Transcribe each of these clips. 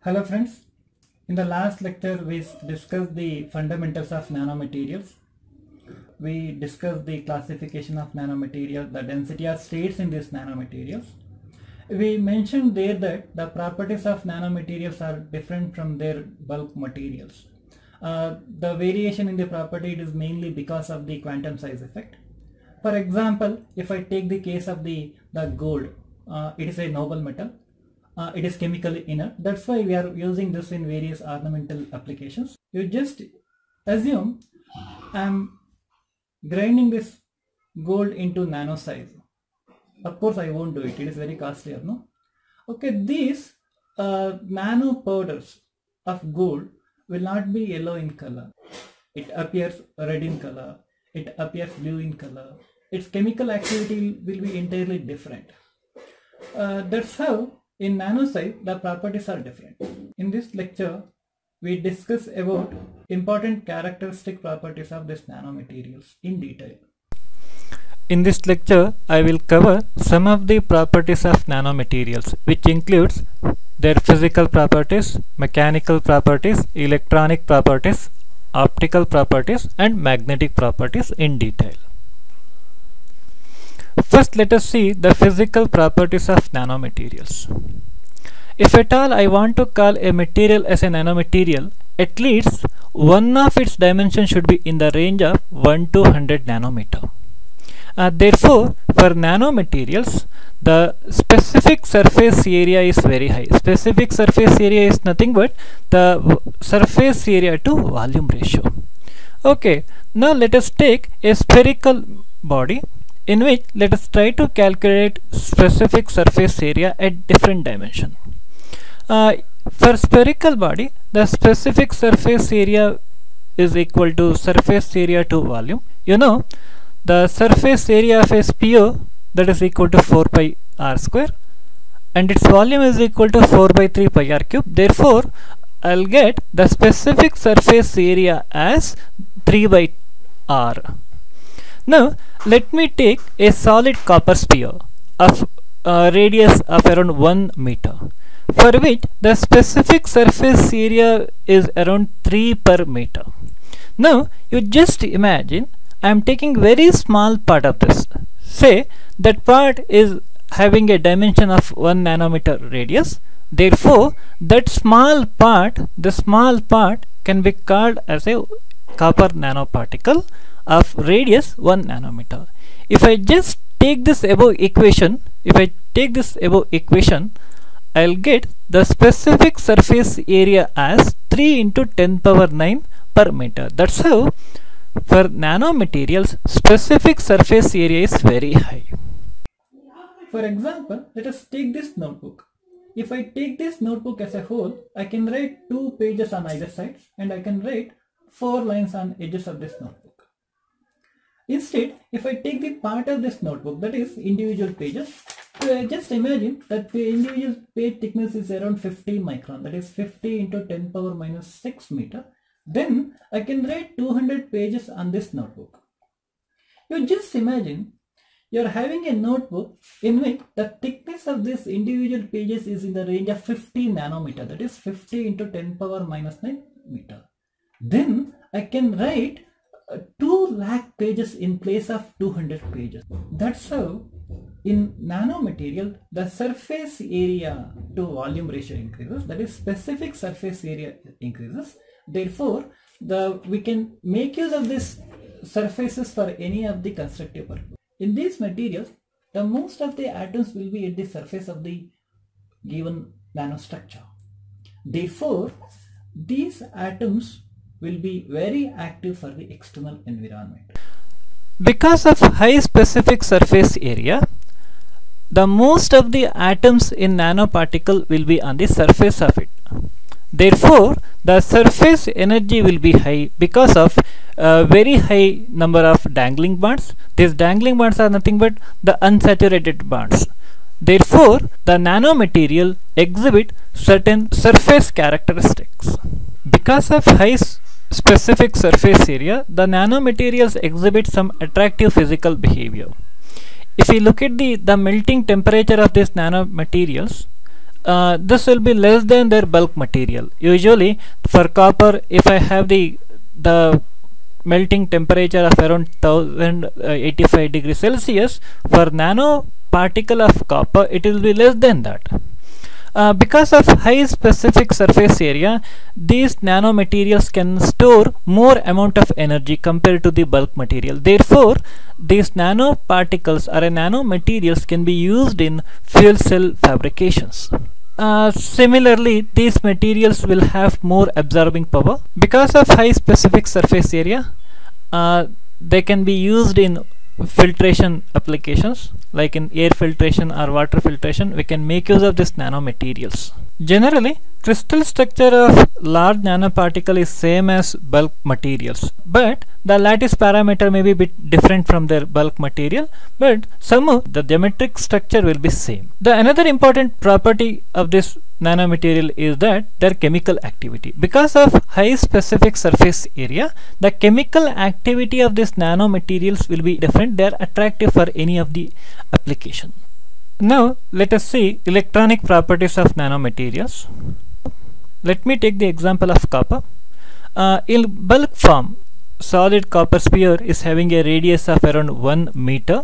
Hello friends, in the last lecture we discussed the fundamentals of nanomaterials. We discussed the classification of nanomaterials, the density of states in these nanomaterials. We mentioned there that the properties of nanomaterials are different from their bulk materials. The variation in the property is mainly because of the quantum size effect. For example, if I take the case of the gold, it is a noble metal. It is chemically inert. That's why we are using this in various ornamental applications. You just assume I'm grinding this gold into nano size. Of course, I won't do it. It is very costly, no? Okay, these nano powders of gold will not be yellow in color. It appears red in color. It appears blue in color. Its chemical activity will be entirely different. That's how in nano size the properties are different. In this lecture, we discuss about important characteristic properties of these nanomaterials in detail. In this lecture, I will cover some of the properties of nanomaterials, which includes their physical properties, mechanical properties, electronic properties, optical properties, and magnetic properties in detail. First, let us see the physical properties of nanomaterials. If at all I want to call a material as a nanomaterial, at least one of its dimensions should be in the range of 1 to 100 nanometer. Therefore, for nanomaterials, the specific surface area is very high. Specific surface area is nothing but the surface area to volume ratio. Okay, now let us take a spherical body in which let us try to calculate specific surface area at different dimension. For spherical body, the specific surface area is equal to surface area to volume. You know, the surface area of a sphere, that is equal to 4 pi r square, and its volume is equal to 4 by 3 pi r cube. Therefore, I'll get the specific surface area as 3 by r. Now, let me take a solid copper sphere of radius of around 1 meter, for which the specific surface area is around 3 per meter. Now, you just imagine I am taking very small part of this. Say that part is having a dimension of 1 nanometer radius. Therefore, that small part, the small part can be called as a copper nanoparticle of radius 1 nanometer. If I just take this above equation, I'll get the specific surface area as 3 into 10 power 9 per meter. That's how for nanomaterials specific surface area is very high. For example, let us take this notebook. If I take this notebook as a whole, I can write 2 pages on either side and I can write 4 lines on edges of this notebook. Instead, if I take the part of this notebook, that is individual pages, just imagine that the individual page thickness is around 50 micron, that is 50 into 10 power minus 6 meter. Then I can write 200 pages on this notebook. You just imagine you are having a notebook in which the thickness of this individual pages is in the range of 50 nanometer, that is 50 into 10 power minus 9 meter. Then I can write 2 lakh pages in place of 200 pages. That's how in nanomaterial the surface area to volume ratio increases, that is specific surface area increases. Therefore, we can make use of these surfaces for any of the constructive purpose. In these materials, the most of the atoms will be at the surface of the given nanostructure. Therefore, these atoms will be very active for the external environment. Because of high specific surface area, the most of the atoms in nanoparticle will be on the surface of it. Therefore, the surface energy will be high because of very high number of dangling bonds. These dangling bonds are nothing but the unsaturated bonds. Therefore, the nanomaterial exhibit certain surface characteristics. Because of high specific surface area, the nanomaterials exhibit some attractive physical behavior. If we look at the melting temperature of these nanomaterials, this will be less than their bulk material. Usually for copper, if I have the melting temperature of around 1085 degrees Celsius, for nano particle of copper it will be less than that. Because of high specific surface area, these nanomaterials can store more amount of energy compared to the bulk material. Therefore, these nanoparticles or nanomaterials can be used in fuel cell fabrications. Similarly, these materials will have more absorbing power. Because of high specific surface area, they can be used in filtration applications, like in air filtration or water filtration. We can make use of these nanomaterials. Generally, crystal structure of large nanoparticle is same as bulk materials, but the lattice parameter may be a bit different from their bulk material, but somehow the geometric structure will be same. The another important property of this nanomaterial is that their chemical activity. Because of high specific surface area, the chemical activity of these nanomaterials will be different. They are attractive for any of the application. Now let us see electronic properties of nanomaterials. Let me take the example of copper. In bulk form, solid copper sphere is having a radius of around 1 meter.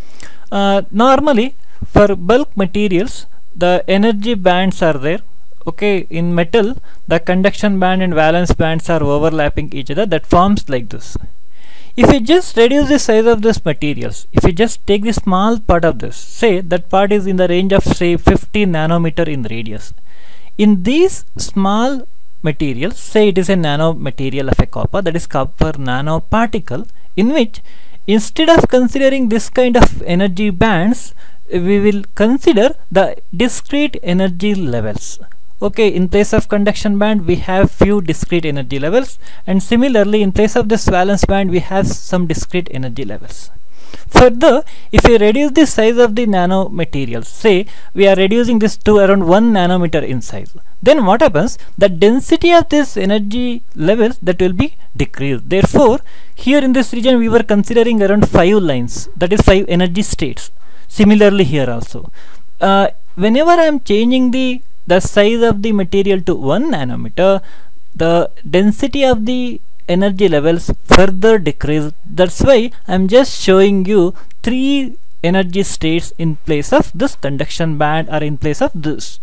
Normally for bulk materials, the energy bands are there. Okay, in metal the conduction band and valence bands are overlapping each other. That forms like this. If you just reduce the size of these materials, if you just take the small part of this, say that part is in the range of say 50 nanometer in radius. In these small materials, say it is a nanomaterial of a copper, that is copper nanoparticle, in which instead of considering this kind of energy bands, we will consider the discrete energy levels. Okay, in place of conduction band we have few discrete energy levels, and similarly in place of this valence band we have some discrete energy levels. Further, if we reduce the size of the nanomaterials, say we are reducing this to around 1 nanometer in size, then what happens? The density of this energy levels that will be decreased. Therefore, here in this region we were considering around 5 lines, that is 5 energy states. Similarly here also, whenever I am changing the size of the material to 1 nanometer, the density of the energy levels further decrease. That's why I'm just showing you 3 energy states in place of this conduction band or in place of this.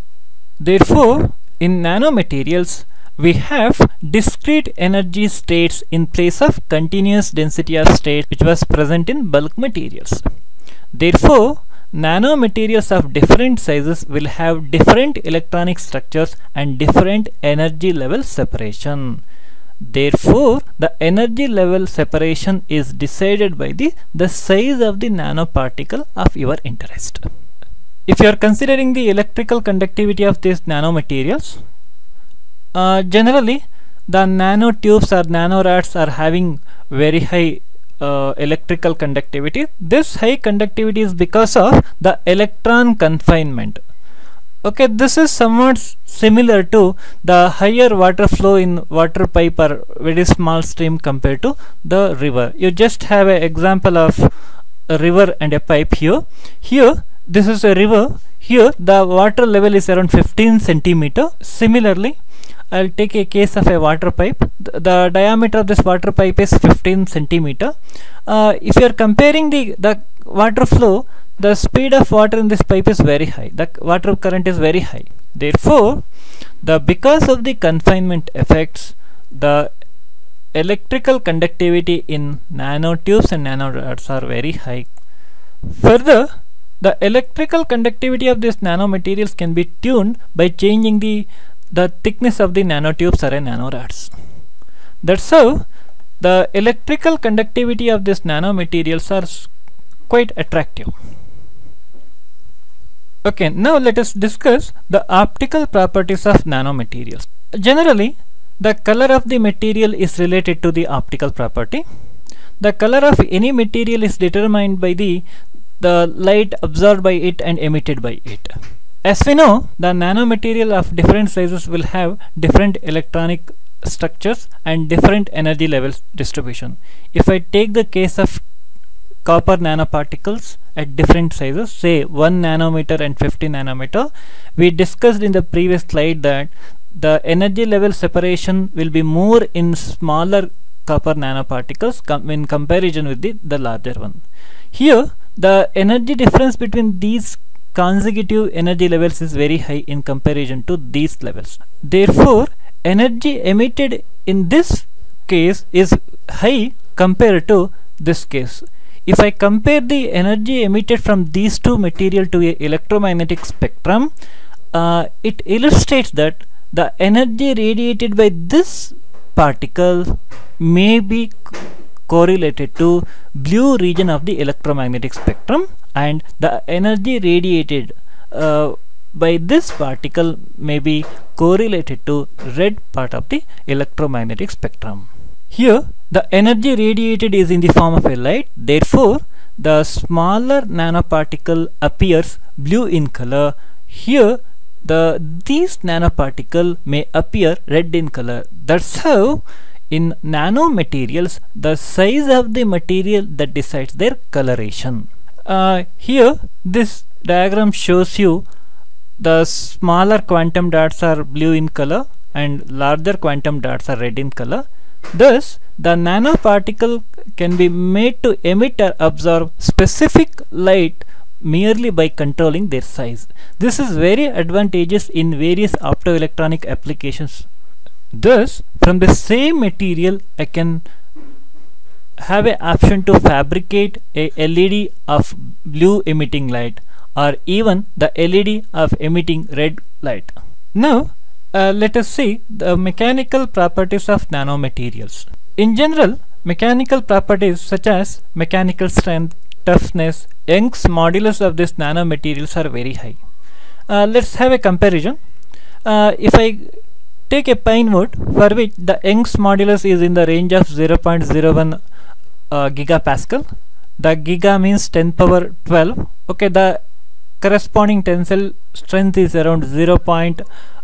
Therefore, in nanomaterials we have discrete energy states in place of continuous density of state which was present in bulk materials. Therefore, nanomaterials of different sizes will have different electronic structures and different energy level separation. Therefore, the energy level separation is decided by the size of the nanoparticle of your interest. If you are considering the electrical conductivity of these nanomaterials, generally the nanotubes or nanorods are having very high electrical conductivity. This high conductivity is because of the electron confinement. Okay, this is somewhat similar to the higher water flow in water pipe or very small stream compared to the river. You just have an example of a river and a pipe here. Here this is a river. Here the water level is around 15 centimeter. Similarly, I'll take a case of a water pipe. The diameter of this water pipe is 15 centimeter. If you are comparing the water flow, the speed of water in this pipe is very high. The water current is very high. Therefore, because of the confinement effects, the electrical conductivity in nanotubes and nanorods are very high. Further, the electrical conductivity of these nanomaterials can be tuned by changing the thickness of the nanotubes or nanorods. That's how the electrical conductivity of these nanomaterials are quite attractive. Okay, now let us discuss the optical properties of nanomaterials. Generally, the color of the material is related to the optical property. The color of any material is determined by the light absorbed by it and emitted by it. As we know, the nanomaterial of different sizes will have different electronic structures and different energy levels distribution. If I take the case of copper nanoparticles at different sizes, say 1 nanometer and 50 nanometer. We discussed in the previous slide that the energy level separation will be more in smaller copper nanoparticles in comparison with the larger one. Here the energy difference between these consecutive energy levels is very high in comparison to these levels. Therefore, energy emitted in this case is high compared to this case. If I compare the energy emitted from these two materials to a electromagnetic spectrum, it illustrates that the energy radiated by this particle may be correlated to blue region of the electromagnetic spectrum, and the energy radiated by this particle may be correlated to red part of the electromagnetic spectrum. Here the energy radiated is in the form of a light, therefore the smaller nanoparticle appears blue in color. Here these nanoparticle may appear red in color. That's how in nanomaterials the size of the material that decides their coloration. Here this diagram shows you the smaller quantum dots are blue in color and larger quantum dots are red in color. Thus the nanoparticle can be made to emit or absorb specific light merely by controlling their size. This is very advantageous in various optoelectronic applications. Thus from the same material I can have an option to fabricate a LED of blue emitting light or even the LED of emitting red light. Now let us see the mechanical properties of nanomaterials. In general, mechanical properties such as mechanical strength, toughness, Young's modulus of these nanomaterials are very high. Let's have a comparison. If I take a pine wood for which the Young's modulus is in the range of 0.01 gigapascal, the giga means 10 power 12. Okay, the corresponding tensile strength is around 0.00004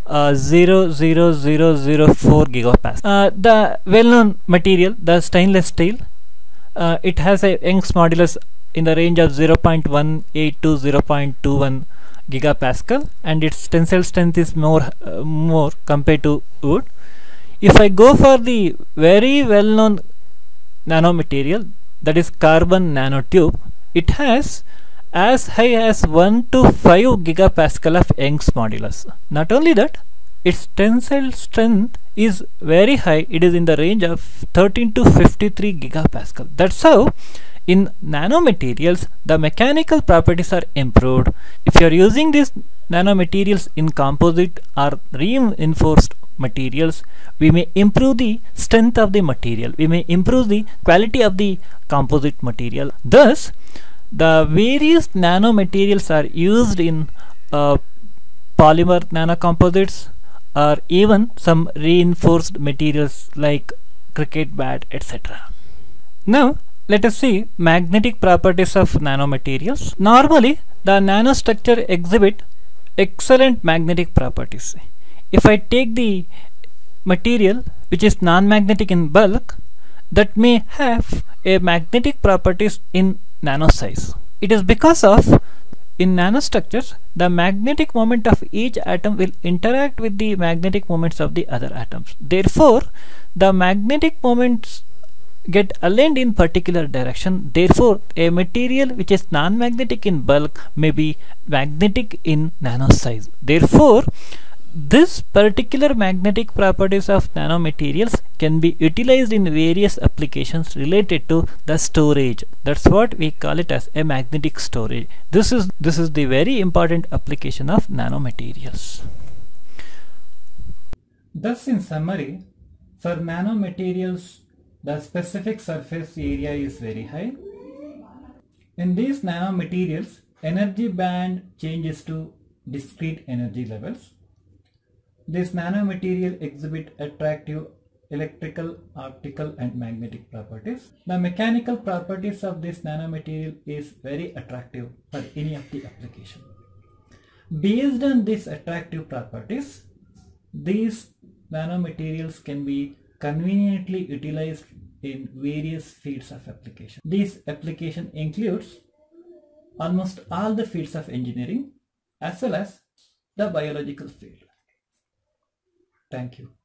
gigapascal. The well-known material, the stainless steel, it has a Young's modulus in the range of 0.18 to 0.21 gigapascal, and its tensile strength is more compared to wood. If I go for the very well-known nanomaterial, that is carbon nanotube, it has as high as 1 to 5 gigapascal of Young's modulus. Not only that, its tensile strength is very high. It is in the range of 13 to 53 gigapascal. That's how in nanomaterials the mechanical properties are improved. If you are using these nanomaterials in composite or reinforced materials, we may improve the strength of the material, we may improve the quality of the composite material. Thus the various nanomaterials are used in polymer nanocomposites or even some reinforced materials like cricket bat, etc. Now let us see magnetic properties of nanomaterials. Normally the nanostructure exhibit excellent magnetic properties. If I take the material which is non-magnetic in bulk, that may have a magnetic properties in nano size. It is because of in nanostructures the magnetic moment of each atom will interact with the magnetic moments of the other atoms. Therefore the magnetic moments get aligned in particular direction. Therefore a material which is non-magnetic in bulk may be magnetic in nano size. Therefore this particular magnetic properties of nanomaterials can be utilized in various applications related to the storage. That's what we call it as a magnetic storage. This is the very important application of nanomaterials. Thus in summary, for nanomaterials the specific surface area is very high. In these nanomaterials, energy band changes to discrete energy levels. This nanomaterial exhibit attractive electrical, optical and magnetic properties. The mechanical properties of this nanomaterial is very attractive for any of the application. Based on these attractive properties, these nanomaterials can be conveniently utilized in various fields of application. This application includes almost all the fields of engineering as well as the biological field. Thank you.